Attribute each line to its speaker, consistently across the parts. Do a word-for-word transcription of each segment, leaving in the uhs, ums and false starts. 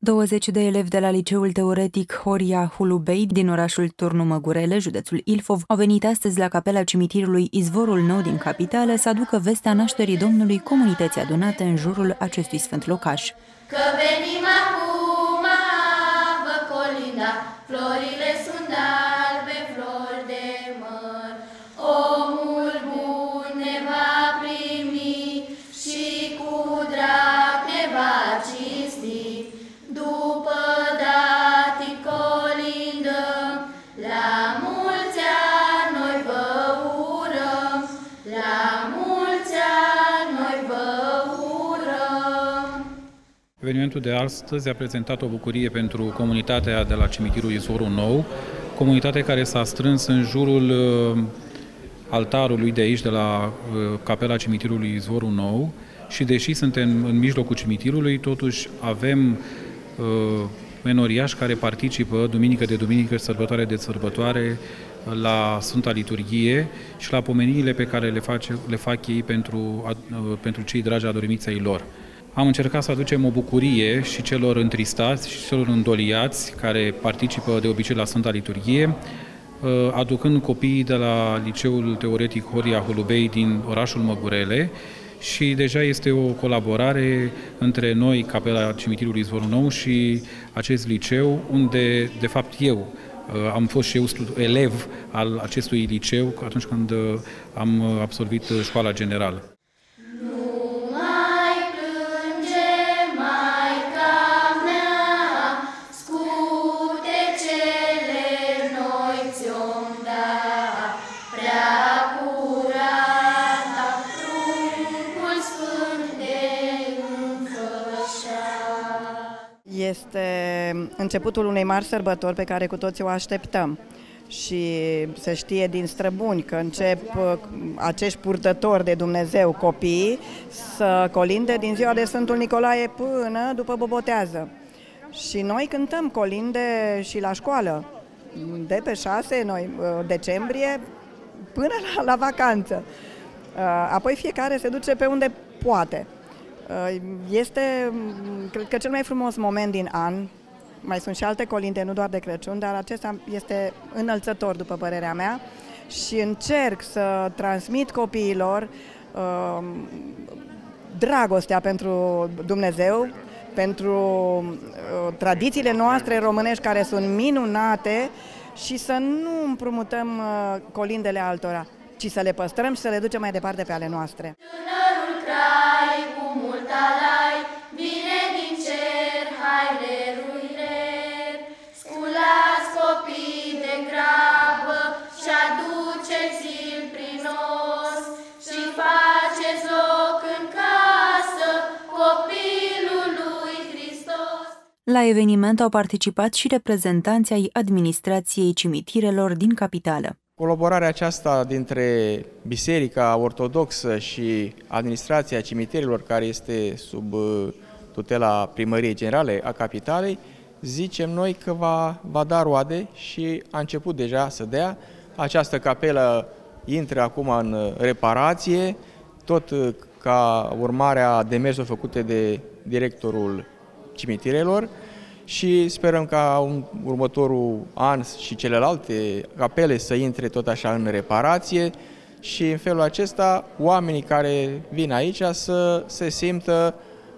Speaker 1: douăzeci de elevi de la Liceul Teoretic Horia Hulubei din orașul Turnu Măgurele, județul Ilfov, au venit astăzi la capela cimitirului Izvorul Nou din capitală să aducă vestea nașterii Domnului comunității adunate în jurul acestui sfânt locaș.
Speaker 2: Că venim acum, vă colinda, florile sunt albe, flori de măr. Omul bun ne va primi și cu drag ne va cinsti. După dati colindăm, la mulți ani noi vă urăm, la mulți ani noi vă urăm.
Speaker 3: Evenimentul de astăzi a prezentat o bucurie pentru comunitatea de la cimitirul Izvorul Nou, comunitate care s-a strâns în jurul altarului de aici, de la capela cimitirului Izvorul Nou, și deși suntem în mijlocul cimitirului, totuși avem menoriași care participă duminică de duminică, sărbătoare de sărbătoare, la Sfânta Liturghie și la pomeniile pe care le, face, le fac ei pentru, pentru cei dragi adormiți ai lor. Am încercat să aducem o bucurie și celor întristați și celor îndoliați care participă de obicei la Sfânta Liturghie, aducând copiii de la Liceul Teoretic Horia Hulubei din orașul Măgurele, și deja este o colaborare între noi, capela cimitirului Izvorul Nou, și acest liceu, unde, de fapt, eu am fost și eu elev al acestui liceu atunci când am absolvit școala generală.
Speaker 4: Este începutul unei mari sărbători pe care cu toții o așteptăm și se știe din străbuni că încep acești purtători de Dumnezeu, copiii, să colinde din ziua de Sfântul Nicolae până după bobotează. Și noi cântăm colinde și la școală, de pe șase noi, decembrie până la, la vacanță. Apoi fiecare se duce pe unde poate. Este, cred că, cel mai frumos moment din an. Mai sunt și alte colinde, nu doar de Crăciun, dar acesta este înălțător, după părerea mea, și încerc să transmit copiilor uh, dragostea pentru Dumnezeu, pentru uh, tradițiile noastre românești care sunt minunate, și să nu împrumutăm uh, colindele altora, ci să le păstrăm și să le ducem mai departe pe ale noastre.
Speaker 2: Tânărul crai cu mult alai vine din cer, hai leruirer. Sculați copii de grabă și aduceți-l prin os și faceți loc în casă copilului Hristos.
Speaker 1: La eveniment au participat și reprezentanții ai administrației cimitirelor din capitală.
Speaker 5: Colaborarea aceasta dintre Biserica Ortodoxă și administrația cimitirilor, care este sub tutela Primăriei Generale a Capitalei, zicem noi că va, va da roade și a început deja să dea. Această capelă intră acum în reparație, tot ca urmare a demersurilor făcute de directorul cimitirelor, și sperăm ca în următorul an și celelalte capele să intre tot așa în reparație și în felul acesta oamenii care vin aici să se simtă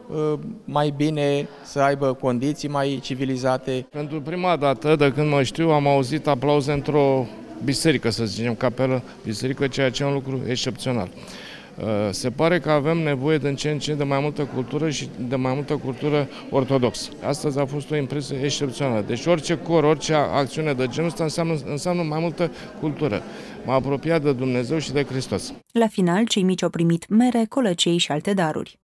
Speaker 5: mai bine, să aibă condiții mai civilizate.
Speaker 6: Pentru prima dată de când mă știu am auzit aplauze într-o biserică, să zicem, capelă, biserică, ceea ce e un lucru excepțional. Se pare că avem nevoie de în ce în ce de mai multă cultură și de mai multă cultură ortodoxă. Astăzi a fost o impresie excepțională. Deci orice cor, orice acțiune de genul ăsta înseamnă, înseamnă mai multă cultură. M-a apropiat de Dumnezeu și de Hristos.
Speaker 1: La final, cei mici au primit mere, colăcei și alte daruri.